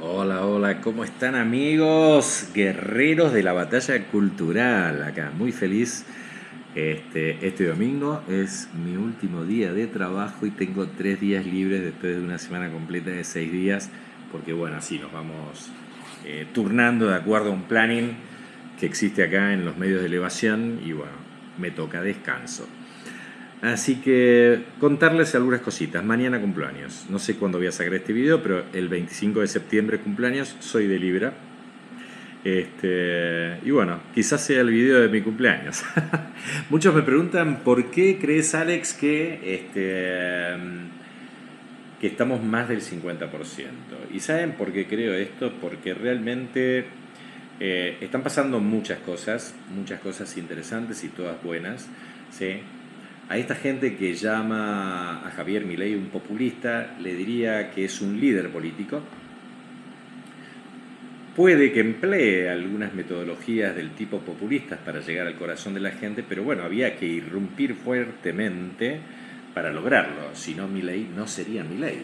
Hola, hola, ¿cómo están amigos? Guerreros de la batalla cultural. Acá, muy feliz. Este domingo es mi último día de trabajo y tengo 3 días libres después de una semana completa de 6 días, porque bueno, así nos vamos turnando de acuerdo a un planning que existe acá en los medios de elevación y bueno, me toca descanso. Así que contarles algunas cositas. Mañana cumpleaños. No sé cuándo voy a sacar este video, pero el 25 de septiembre cumpleaños. Soy de Libra. Y bueno, quizás sea el video de mi cumpleaños. Muchos me preguntan por qué crees, Alex, que estamos más del 50%. ¿Y saben por qué creo esto? Porque realmente están pasando muchas cosas interesantes y todas buenas. ¿Sí? A esta gente que llama a Javier Milei un populista, le diría que es un líder político. Puede que emplee algunas metodologías del tipo populistas para llegar al corazón de la gente, pero bueno, había que irrumpir fuertemente para lograrlo. Si no, Milei no sería Milei.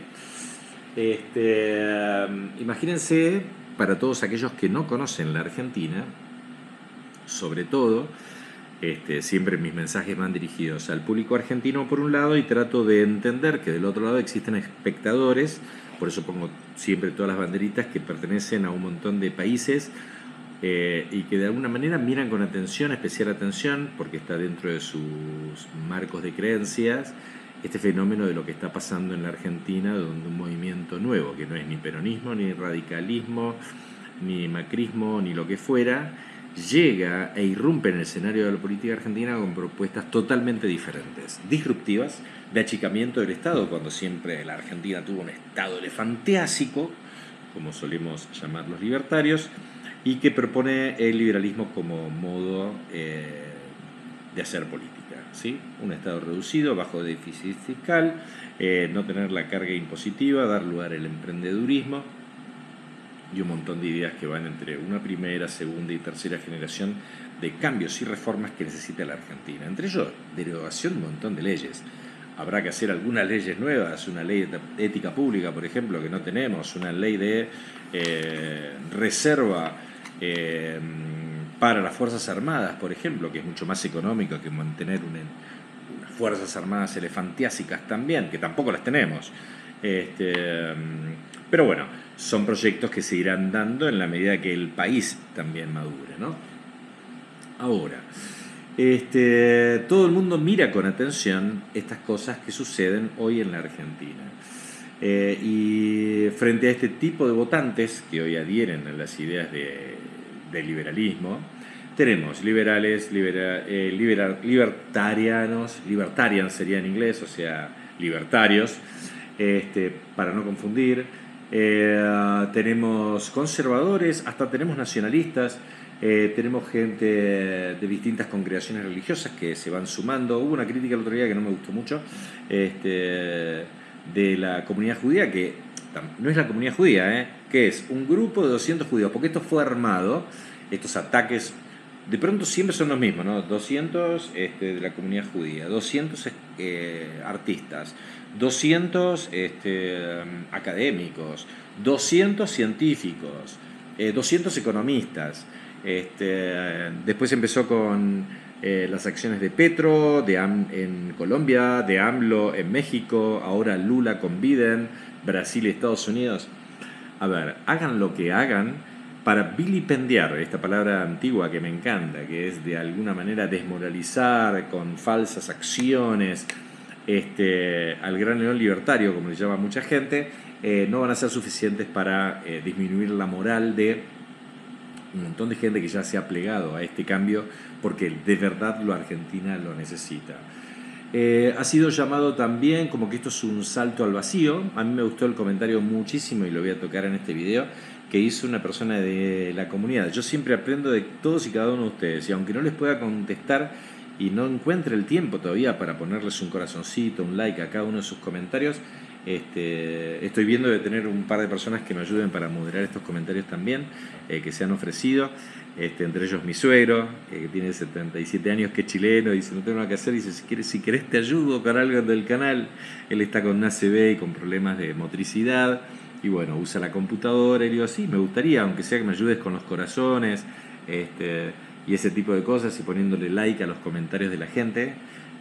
Imagínense, para todos aquellos que no conocen la Argentina, sobre todo, siempre mis mensajes van dirigidos al público argentino por un lado y trato de entender que del otro lado existen espectadores, por eso pongo siempre todas las banderitas que pertenecen a un montón de países y que de alguna manera miran con atención, especial atención, porque está dentro de sus marcos de creencias, este fenómeno de lo que está pasando en la Argentina, donde un movimiento nuevo, que no es ni peronismo, ni radicalismo, ni macrismo, ni lo que fuera, llega e irrumpe en el escenario de la política argentina con propuestas totalmente diferentes, disruptivas, de achicamiento del Estado, cuando siempre la Argentina tuvo un Estado elefantiásico, como solemos llamar los libertarios, y que propone el liberalismo como modo de hacer política. ¿Sí? Un Estado reducido, bajo déficit fiscal, no tener la carga impositiva, dar lugar al emprendedurismo, y un montón de ideas que van entre una primera, segunda y tercera generación de cambios y reformas que necesita la Argentina. Entre ellos, derogación de un montón de leyes. Habrá que hacer algunas leyes nuevas, una ley de ética pública, por ejemplo, que no tenemos, una ley de reserva para las Fuerzas Armadas, por ejemplo, que es mucho más económico que mantener unas Fuerzas Armadas elefantiásicas también, que tampoco las tenemos. Pero bueno, son proyectos que se irán dando en la medida que el país también madure, ¿no? Ahora, todo el mundo mira con atención estas cosas que suceden hoy en la Argentina. Y frente a este tipo de votantes que hoy adhieren a las ideas de liberalismo, tenemos liberales, libertarianos, libertarians sería en inglés, o sea, libertarios, para no confundir. Tenemos conservadores, hasta tenemos nacionalistas, tenemos gente de distintas congregaciones religiosas que se van sumando. Hubo una crítica el otro día que no me gustó mucho, de la comunidad judía, que no es la comunidad judía, que es un grupo de 200 judíos, porque esto fue armado, estos ataques de pronto siempre son los mismos, ¿no? 200 de la comunidad judía, 200 artistas, 200 académicos, 200 científicos, 200 economistas. Después empezó con las acciones de Petro en Colombia, de AMLO en México, ahora Lula con Biden, Brasil y Estados Unidos. A ver, hagan lo que hagan para vilipendiar, esta palabra antigua que me encanta, que es de alguna manera desmoralizar con falsas acciones al gran león libertario, como le llama mucha gente, no van a ser suficientes para disminuir la moral de un montón de gente que ya se ha plegado a este cambio porque de verdad la Argentina lo necesita. Ha sido llamado también como que esto es un salto al vacío. A mí me gustó el comentario muchísimo y lo voy a tocar en este video, que hizo una persona de la comunidad. Yo siempre aprendo de todos y cada uno de ustedes, y aunque no les pueda contestar y no encuentre el tiempo todavía para ponerles un corazoncito, un like a cada uno de sus comentarios, estoy viendo de tener un par de personas que me ayuden para moderar estos comentarios también, que se han ofrecido, entre ellos mi suegro, que tiene 77 años, que es chileno, y dice, no tengo nada que hacer, dice, si querés te ayudo con algo del canal. Él está con una ACV y con problemas de motricidad, y bueno, usa la computadora, y le digo, sí, me gustaría, aunque sea que me ayudes con los corazones, y ese tipo de cosas, y poniéndole like a los comentarios de la gente,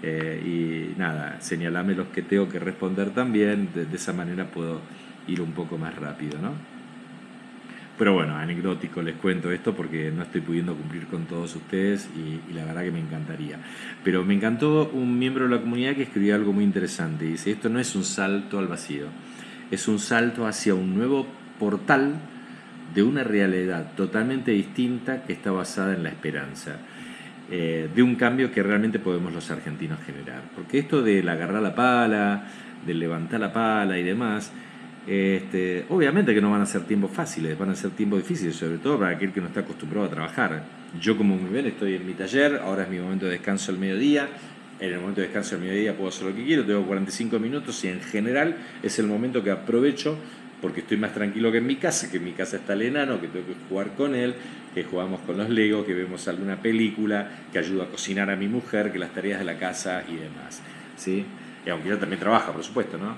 y nada, señalame los que tengo que responder también, de esa manera puedo ir un poco más rápido, ¿no? Pero bueno, anecdótico les cuento esto porque no estoy pudiendo cumplir con todos ustedes y la verdad que me encantaría. Pero me encantó un miembro de la comunidad que escribió algo muy interesante. Dice, esto no es un salto al vacío, es un salto hacia un nuevo portal de una realidad totalmente distinta que está basada en la esperanza. De un cambio que realmente podemos los argentinos generar. Porque esto del agarrar la pala, del levantar la pala y demás, obviamente que no van a ser tiempos fáciles, van a ser tiempos difíciles, sobre todo para aquel que no está acostumbrado a trabajar. Yo, como muy bien, estoy en mi taller, ahora es mi momento de descanso al mediodía. En el momento de descanso al mediodía puedo hacer lo que quiero, tengo 45 minutos y en general es el momento que aprovecho porque estoy más tranquilo que en mi casa, que en mi casa está el enano, que tengo que jugar con él, que jugamos con los Legos, que vemos alguna película, que ayudo a cocinar a mi mujer, que las tareas de la casa y demás, ¿sí? Y aunque ella también trabaja, por supuesto, ¿no?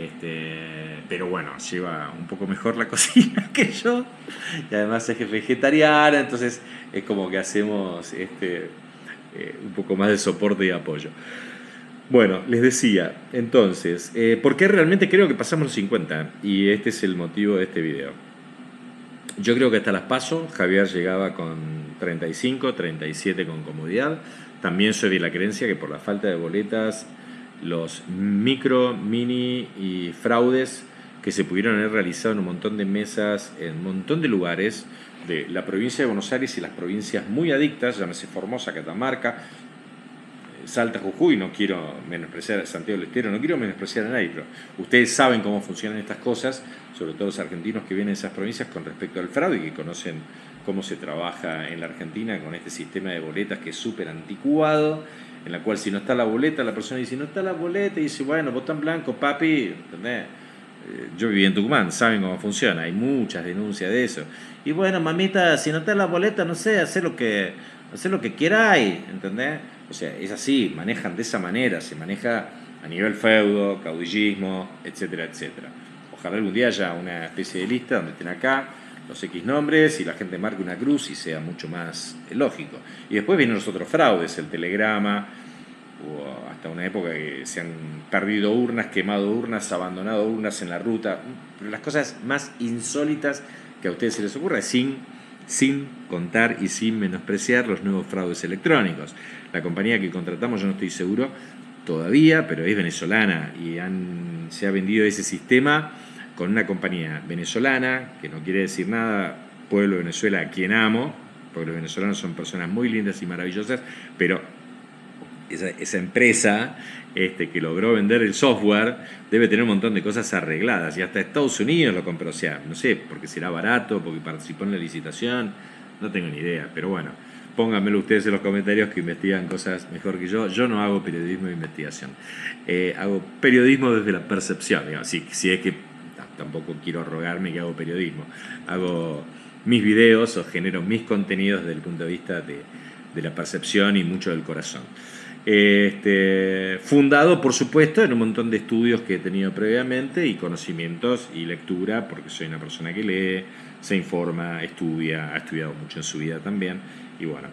Pero bueno, lleva un poco mejor la cocina que yo, y además es vegetariana, entonces es como que hacemos un poco más de soporte y apoyo. Bueno, les decía, entonces, ¿por qué realmente creo que pasamos los 50? Y este es el motivo de este video. Yo creo que hasta las PASO Javier llegaba con 35, 37 con comodidad. También soy de la creencia que por la falta de boletas, los micro, mini y fraudes que se pudieron haber realizado en un montón de mesas, en un montón de lugares de la provincia de Buenos Aires y las provincias muy adictas, llámese Formosa, Catamarca, Salta, Jujuy, no quiero menospreciar a Santiago del Estero, no quiero menospreciar a nadie, pero ustedes saben cómo funcionan estas cosas, sobre todo los argentinos que vienen de esas provincias con respecto al fraude y que conocen cómo se trabaja en la Argentina con este sistema de boletas que es súper anticuado, en la cual si no está la boleta, la persona dice, no está la boleta, y dice, bueno, botón blanco, papi, ¿entendés? Yo viví en Tucumán, saben cómo funciona, hay muchas denuncias de eso. Y bueno, mamita, si no está la boleta, no sé, hacer lo que quieráis, ¿entendés? O sea, es así, manejan de esa manera, se maneja a nivel feudo, caudillismo, etcétera, etcétera. Ojalá algún día haya una especie de lista donde estén acá los X nombres y la gente marque una cruz y sea mucho más lógico. Y después vienen los otros fraudes, el telegrama, o hasta una época que se han perdido urnas, quemado urnas, abandonado urnas en la ruta, las cosas más insólitas que a ustedes se les ocurra, sin contar y sin menospreciar los nuevos fraudes electrónicos. La compañía que contratamos, yo no estoy seguro todavía, pero es venezolana y se ha vendido ese sistema con una compañía venezolana, que no quiere decir nada, pueblo de Venezuela, a quien amo, porque los venezolanos son personas muy lindas y maravillosas, pero esa empresa que logró vender el software debe tener un montón de cosas arregladas y hasta Estados Unidos lo compró, o sea, no sé, porque será barato, porque participó en la licitación, no tengo ni idea, pero bueno, pónganmelo ustedes en los comentarios que investigan cosas mejor que yo no hago periodismo de investigación, hago periodismo desde la percepción, digamos, si es que tampoco quiero rogarme que hago periodismo, hago mis videos o genero mis contenidos desde el punto de vista de la percepción y mucho del corazón. Fundado, por supuesto, en un montón de estudios que he tenido previamente y conocimientos y lectura, porque soy una persona que lee, se informa, estudia, ha estudiado mucho en su vida también, y bueno,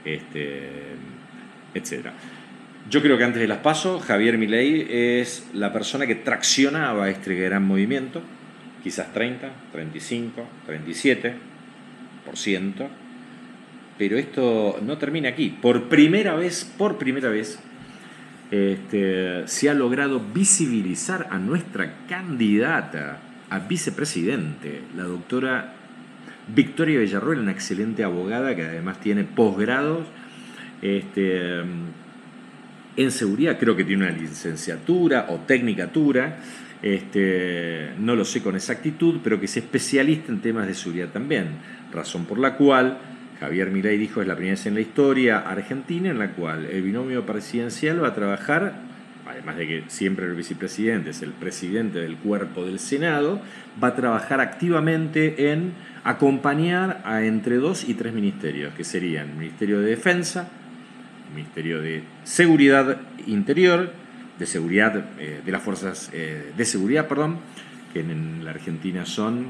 etcétera. Yo creo que antes de las PASO, Javier Milei es la persona que traccionaba este gran movimiento, quizás 30, 35, 37%, pero esto no termina aquí. Por primera vez, se ha logrado visibilizar a nuestra candidata a vicepresidente, la doctora Victoria Villarroel, una excelente abogada que además tiene posgrados en seguridad, creo que tiene una licenciatura o tecnicatura, no lo sé con exactitud, pero que es especialista en temas de seguridad también, razón por la cual Javier Milei dijo es la primera vez en la historia argentina en la cual el binomio presidencial va a trabajar, además de que siempre el vicepresidente es el presidente del cuerpo del Senado, va a trabajar activamente en acompañar a entre 2 y 3 ministerios, que serían el Ministerio de Defensa, el Ministerio de Seguridad Interior, de Seguridad, de las Fuerzas de Seguridad, que en la Argentina son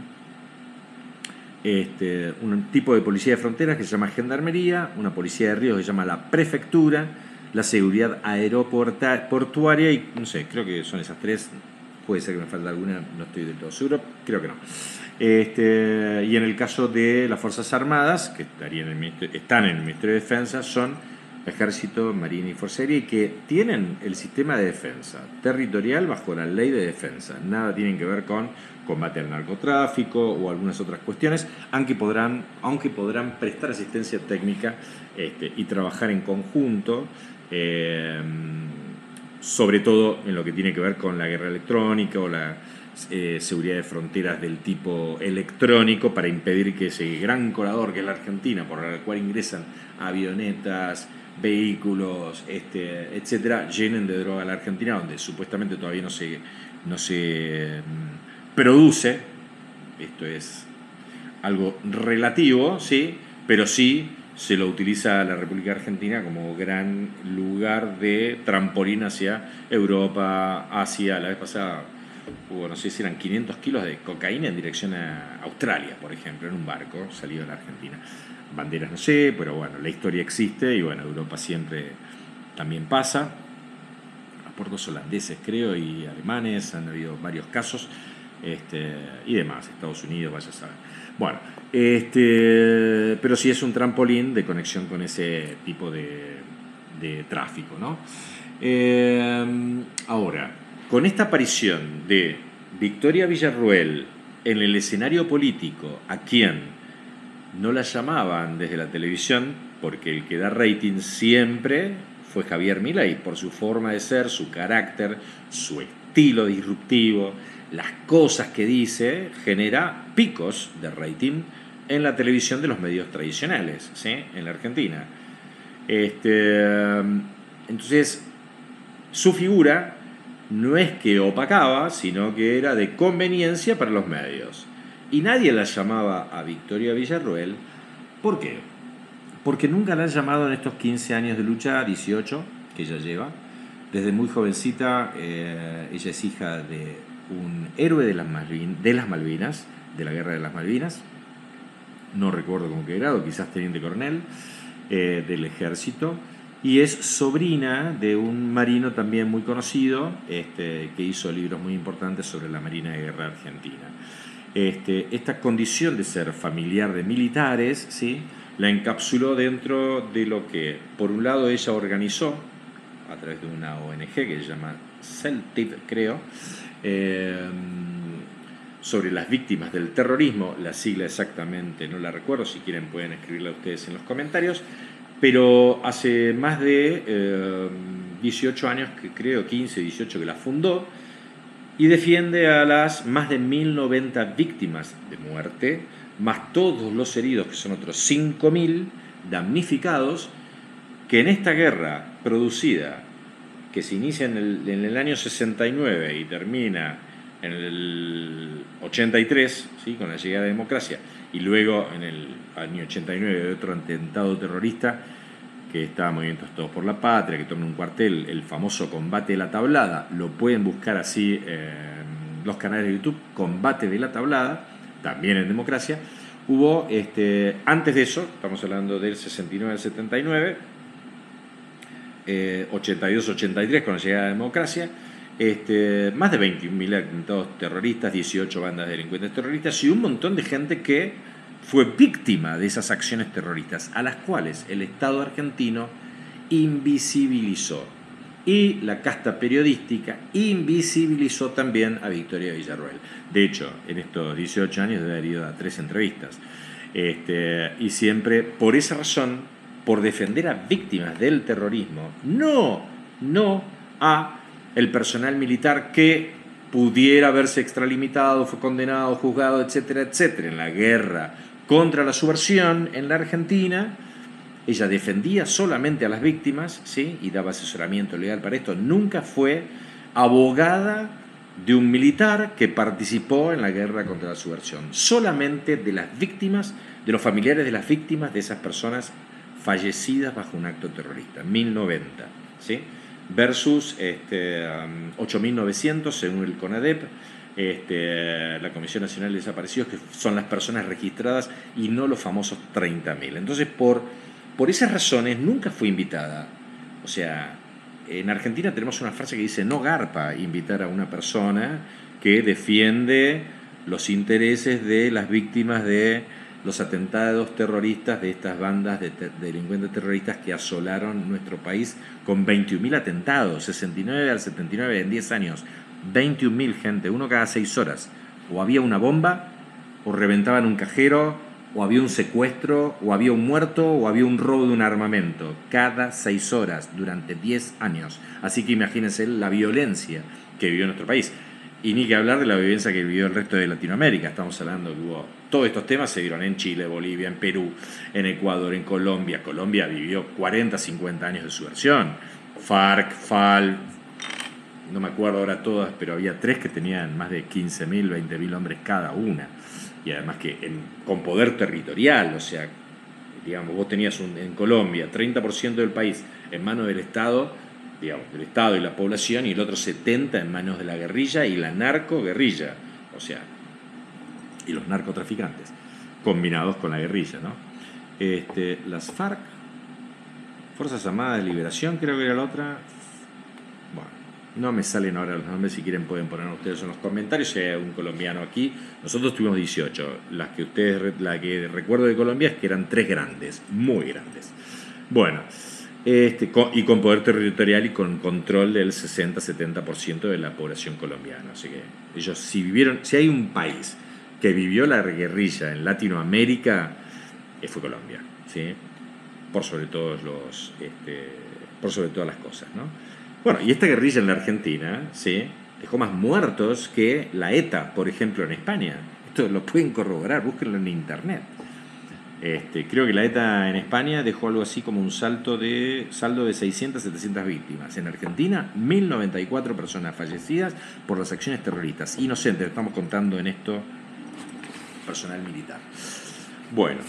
un tipo de policía de fronteras que se llama Gendarmería, una policía de ríos que se llama la Prefectura, la seguridad aeroportuaria y no sé, creo que son esas tres. Puede ser que me falte alguna, no estoy del todo seguro, creo que no. Y en el caso de las Fuerzas Armadas, que están en el Ministerio de Defensa, son Ejército, Marina y Fuerza Aérea, y que tienen el sistema de defensa territorial bajo la ley de defensa. Nada tienen que ver con combate al narcotráfico o algunas otras cuestiones, aunque podrán prestar asistencia técnica y trabajar en conjunto, sobre todo en lo que tiene que ver con la guerra electrónica o la seguridad de fronteras del tipo electrónico, para impedir que ese gran colador que es la Argentina, por el cual ingresan avionetas, vehículos, etcétera, llenen de droga a la Argentina, donde supuestamente todavía no se produce. Esto es algo relativo, ¿sí? Pero sí se lo utiliza la República Argentina como gran lugar de trampolín hacia Europa, Asia. La vez pasada hubo, no sé si eran 500 kilos de cocaína en dirección a Australia, por ejemplo, en un barco salido de la Argentina. Banderas no sé, pero bueno, la historia existe y bueno, Europa siempre también pasa. A puertos holandeses, creo, y alemanes, han habido varios casos, y demás, Estados Unidos, vaya a saber. Bueno, pero sí es un trampolín de conexión con ese tipo de tráfico, ¿no? Ahora, con esta aparición de Victoria Villarruel en el escenario político, a quien no la llamaban desde la televisión, porque el que da rating siempre fue Javier Milei, por su forma de ser, su carácter, su estilo disruptivo, las cosas que dice, genera picos de rating en la televisión de los medios tradicionales, ¿sí? En la Argentina. Entonces, su figura no es que opacaba, sino que era de conveniencia para los medios. Y nadie la llamaba a Victoria Villarruel. ¿Por qué? Porque nunca la han llamado en estos 15 años de lucha, 18 que ella lleva. Desde muy jovencita, ella es hija de un héroe de las Malvinas, de la Guerra de las Malvinas. No recuerdo con qué grado, quizás teniente coronel del ejército. Y es sobrina de un marino también muy conocido, que hizo libros muy importantes sobre la Marina de Guerra Argentina. Esta condición de ser familiar de militares, ¿sí?, la encapsuló dentro de lo que, por un lado, ella organizó a través de una ONG que se llama CELTID, creo, sobre las víctimas del terrorismo. La sigla exactamente no la recuerdo, si quieren pueden escribirla ustedes en los comentarios, pero hace más de 18 años, que creo 15, 18, que la fundó, y defiende a las más de 1090 víctimas de muerte, más todos los heridos, que son otros 5000 damnificados, que en esta guerra producida, que se inicia en el año 69 y termina en el 83, ¿sí?, con la llegada de la democracia, y luego en el año 89 de otro atentado terrorista que estaba Movimientos Todos por la Patria, que toma un cuartel, el famoso Combate de la Tablada. Lo pueden buscar así en los canales de YouTube, Combate de la Tablada, también en democracia. Hubo, antes de eso, estamos hablando del 69 al 79, 82-83 con la llegada de la democracia, más de 21.000 atentados terroristas, 18 bandas de delincuentes terroristas y un montón de gente que fue víctima de esas acciones terroristas, a las cuales el Estado argentino invisibilizó. Y la casta periodística invisibilizó también a Victoria Villarruel. De hecho, en estos 18 años debe haber ido a 3 entrevistas. Y siempre, por esa razón, por defender a víctimas del terrorismo, no a el personal militar que pudiera verse extralimitado, fue condenado, juzgado, etcétera, etcétera, en la guerra contra la subversión en la Argentina. Ella defendía solamente a las víctimas, ¿sí?, y daba asesoramiento legal para esto. Nunca fue abogada de un militar que participó en la guerra contra la subversión. Solamente de las víctimas, de los familiares de las víctimas de esas personas fallecidas bajo un acto terrorista. 1090, ¿sí?, versus 8.900 según el CONADEP, la Comisión Nacional de Desaparecidos, que son las personas registradas y no los famosos 30.000. Entonces, por esas razones, nunca fue invitada. O sea, en Argentina tenemos una frase que dice: no garpa invitar a una persona que defiende los intereses de las víctimas de los atentados terroristas de estas bandas de delincuentes terroristas que asolaron nuestro país con 21.000 atentados, 69 al 79 en 10 años. 21.000, gente, uno cada 6 horas. O había una bomba, o reventaban un cajero, o había un secuestro, o había un muerto, o había un robo de un armamento. Cada 6 horas, durante 10 años. Así que imagínense la violencia que vivió nuestro país. Y ni que hablar de la violencia que vivió el resto de Latinoamérica. Estamos hablando que hubo... Todos estos temas se dieron en Chile, Bolivia, en Perú, en Ecuador, en Colombia. Colombia vivió 40, 50 años de subversión. FARC, FAL... No me acuerdo ahora todas, pero había 3 que tenían más de 15.000, 20.000 hombres cada una. Y además que con poder territorial, o sea, digamos, vos tenías en Colombia 30% del país en manos del Estado, digamos, del Estado y la población, y el otro 70% en manos de la guerrilla y la narcoguerrilla, o sea, y los narcotraficantes, combinados con la guerrilla, ¿no? Las FARC, Fuerzas Armadas de Liberación, creo que era la otra. Bueno, no me salen ahora los nombres, si quieren pueden poner ustedes en los comentarios si hay un colombiano aquí. Nosotros tuvimos 18, la que recuerdo de Colombia es que eran 3 grandes, muy grandes. Bueno, y con poder territorial y con control del 60-70% de la población colombiana. Así que ellos si hay un país que vivió la guerrilla en Latinoamérica, fue Colombia, ¿sí? Por sobre todas las cosas, ¿no? Bueno, y esta guerrilla en la Argentina, ¿sí?, dejó más muertos que la ETA, por ejemplo, en España. Esto lo pueden corroborar, búsquenlo en internet. Creo que la ETA en España dejó algo así como un saldo de 600, 700 víctimas. En Argentina, 1.094 personas fallecidas por las acciones terroristas. Inocentes, estamos contando en esto personal militar. Bueno,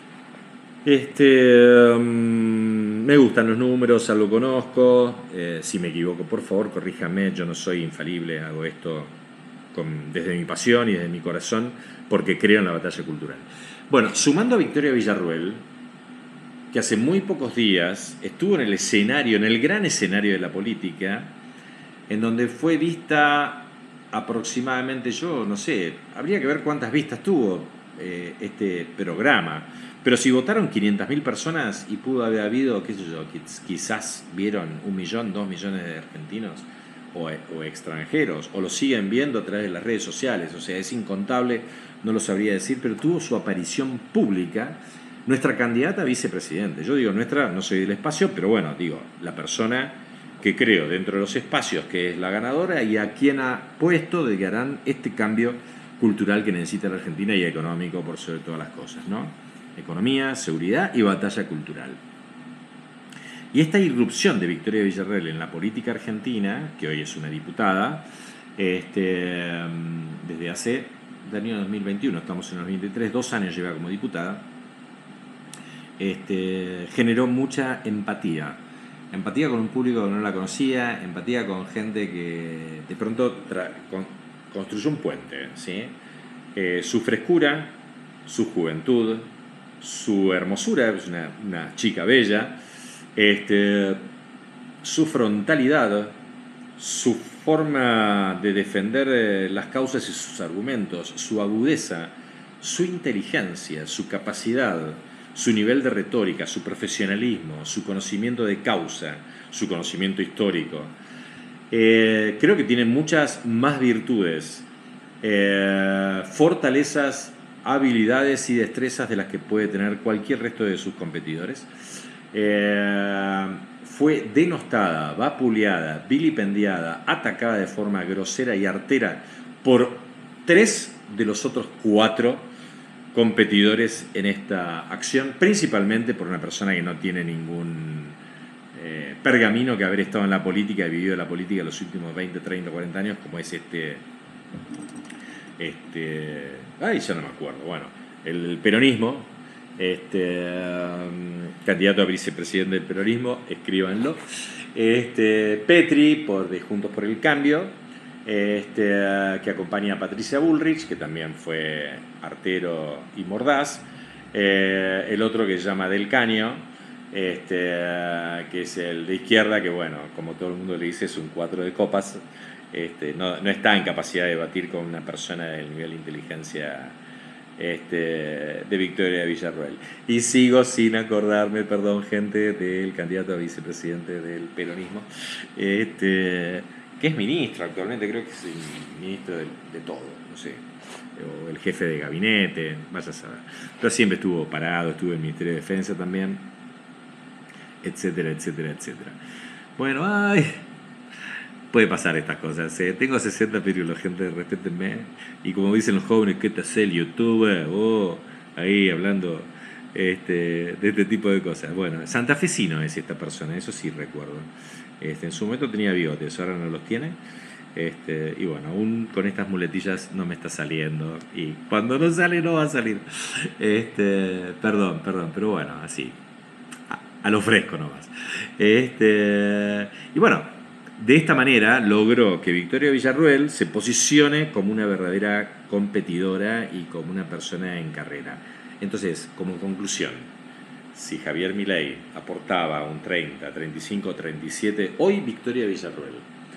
me gustan los números, algo conozco. Si me equivoco, por favor, corríjame. Yo no soy infalible, hago esto desde mi pasión y desde mi corazón, porque creo en la batalla cultural. Bueno, sumando a Victoria Villarruel, que hace muy pocos días estuvo en el gran escenario de la política, en donde fue vista aproximadamente, yo no sé, habría que ver cuántas vistas tuvo este programa. Pero si votaron 500.000 personas y pudo haber habido, qué sé yo, quizás vieron 1 millón, 2 millones de argentinos o extranjeros, o lo siguen viendo a través de las redes sociales, o sea, es incontable, no lo sabría decir, pero tuvo su aparición pública nuestra candidata a vicepresidente. Yo digo nuestra, no soy del espacio, pero bueno, digo, la persona que creo dentro de los espacios que es la ganadora y a quien ha puesto de que harán este cambio cultural que necesita la Argentina y económico por sobre todas las cosas, ¿no? Economía, seguridad y batalla cultural. Y esta irrupción de Victoria Villarruel en la política argentina, que hoy es una diputada, desde hace el año 2021, estamos en el 2023, 2 años lleva como diputada, generó mucha empatía. Empatía con un público que no la conocía, empatía con gente que de pronto construyó un puente, ¿sí? Su frescura, su juventud, su hermosura, es una chica bella, su frontalidad, su forma de defender las causas y sus argumentos, su agudeza, su inteligencia, su capacidad, su nivel de retórica, su profesionalismo, su conocimiento de causa, su conocimiento histórico. Creo que tiene muchas más virtudes, fortalezas, habilidades y destrezas de las que puede tener cualquier resto de sus competidores. Fue denostada, vapuleada, vilipendiada, atacada de forma grosera y artera por 3 de los otros 4 competidores en esta acción, principalmente por una persona que no tiene ningún pergamino que haber estado en la política y vivido la política los últimos 20, 30, 40 años, como es ya no me acuerdo, bueno, el peronismo, candidato a vicepresidente del peronismo, escríbanlo, Petri, de Juntos por el Cambio, que acompaña a Patricia Bullrich, que también fue artero y mordaz. El otro que se llama Del Caño, que es el de izquierda, que bueno, como todo el mundo le dice, es un 4 de copas. No está en capacidad de debatir con una persona del nivel de inteligencia de Victoria Villarruel. Y sigo sin acordarme, perdón gente, del candidato a vicepresidente del peronismo, que es ministro actualmente, creo que es el ministro de todo, no sé, o el jefe de gabinete, vaya a saber. Pero siempre estuvo parado, estuvo en el Ministerio de Defensa también, etcétera, etcétera, etcétera. Bueno, puede pasar estas cosas. Tengo 60 pirulos, gente, respétenme. Y como dicen los jóvenes, ¿qué te hace el youtuber? Ahí hablando de este tipo de cosas. Bueno, santafesino es esta persona, eso sí recuerdo. En su momento tenía bigotes, ahora no los tiene. Y bueno, aún con estas muletillas no me está saliendo. Y cuando no sale, no va a salir. Perdón, pero bueno, así. A lo fresco nomás. Y bueno, de esta manera logró que Victoria Villarruel se posicione como una verdadera competidora y como una persona en carrera. Entonces, como conclusión, si Javier Milei aportaba un 30, 35, 37, hoy Victoria Villarruel,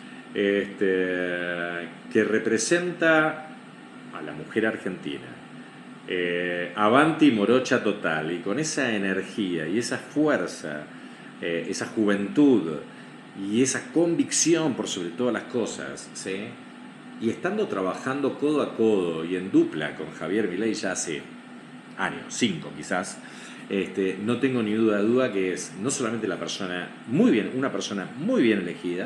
que representa a la mujer argentina, avanti morocha total, y con esa energía y esa fuerza, esa juventud y esa convicción por sobre todas las cosas, ¿sí? Y estando trabajando codo a codo y en dupla con Javier Milei ya hace años, 5 quizás, no tengo ni duda que es no solamente una persona muy bien elegida,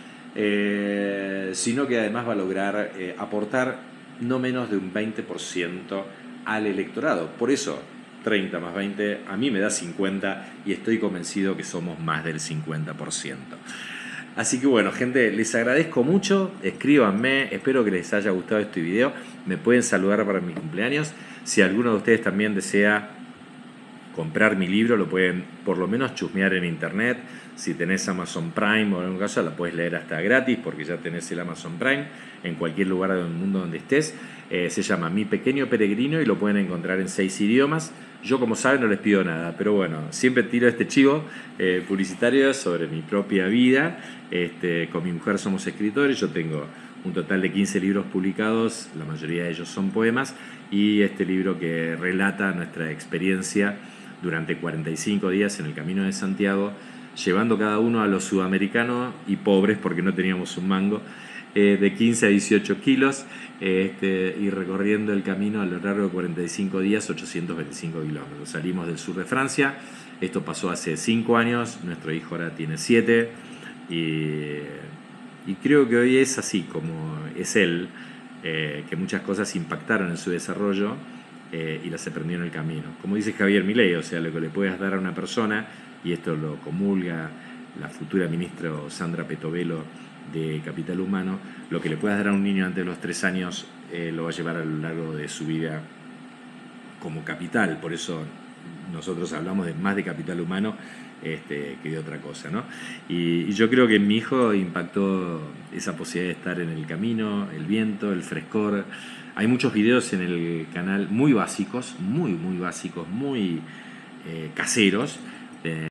sino que además va a lograr aportar no menos de un 20% al electorado. Por eso 30 más 20 a mí me da 50 y estoy convencido que somos más del 50%. Así que bueno, gente, les agradezco mucho, escríbanme, espero que les haya gustado este video, me pueden saludar para mi cumpleaños. Si alguno de ustedes también desea comprar mi libro, lo pueden por lo menos chusmear en internet. Si tenés Amazon Prime o en algún caso, la puedes leer hasta gratis porque ya tenés el Amazon Prime en cualquier lugar del mundo donde estés. Se llama Mi Pequeño Peregrino y lo pueden encontrar en 6 idiomas. Yo, como saben, no les pido nada, pero bueno, siempre tiro este chivo publicitario sobre mi propia vida. Con mi mujer somos escritores, yo tengo un total de 15 libros publicados, la mayoría de ellos son poemas, y este libro que relata nuestra experiencia durante 45 días en el Camino de Santiago, llevando cada uno a los sudamericanos y pobres, porque no teníamos un mango, de 15 a 18 kilos, y recorriendo el camino a lo largo de 45 días, 825 kilómetros. Salimos del sur de Francia, esto pasó hace 5 años, nuestro hijo ahora tiene 7, y creo que hoy es así como es él, que muchas cosas impactaron en su desarrollo y las aprendió en el camino. Como dice Javier Milei, o sea, lo que le puedas dar a una persona, y esto lo comulga la futura ministra Sandra Petovelo de Capital Humano, lo que le puedas dar a un niño antes de los 3 años lo va a llevar a lo largo de su vida como capital. Por eso nosotros hablamos más de capital humano que de otra cosa, ¿no? Y yo creo que en mi hijo impactó esa posibilidad de estar en el camino, el viento, el frescor. Hay muchos videos en el canal muy básicos, muy básicos, muy caseros,